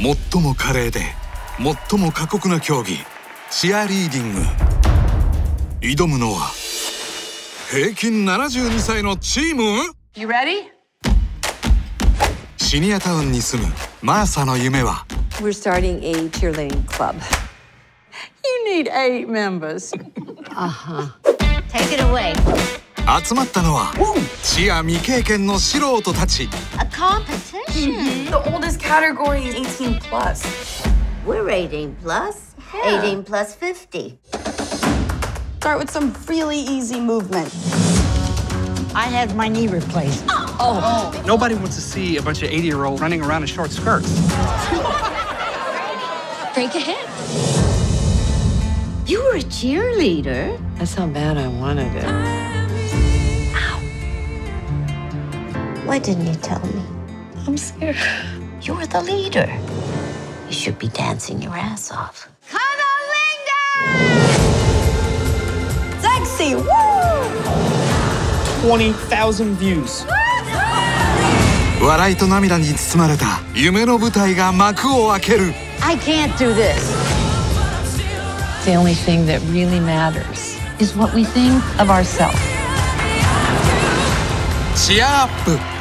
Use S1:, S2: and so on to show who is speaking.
S1: 最も華麗で最も過酷な競技、チアリーディング。挑むのは平均72歳のチーム。
S2: You ready?
S1: シニアタウンに住むマーサの夢は
S2: We're starting a cheerleading club. You need 8 members.
S3: Take it away.
S1: 集まったのはチア未経験の素人たち。
S3: A competition.
S2: The oldest category is 18 plus.
S3: We're 18 plus. 18 plus 50.
S2: Start with some really easy movement.
S4: I had my knee replaced.
S5: Nobody wants to see a bunch of 80-year-olds running around in short skirts.
S3: Break a hip. You were a cheerleader.
S2: That's how bad I wanted it.
S3: Why didn't you tell me?
S2: I'm scared.
S3: You were the leader. You should be dancing your ass off.
S2: Sexy! Woo!
S5: 20,000 views.
S1: 笑いと涙に包まれた夢の舞台が幕を開ける。
S4: I can't do this.
S2: The only thing that really matters is what we think of ourselves.
S1: チアアップ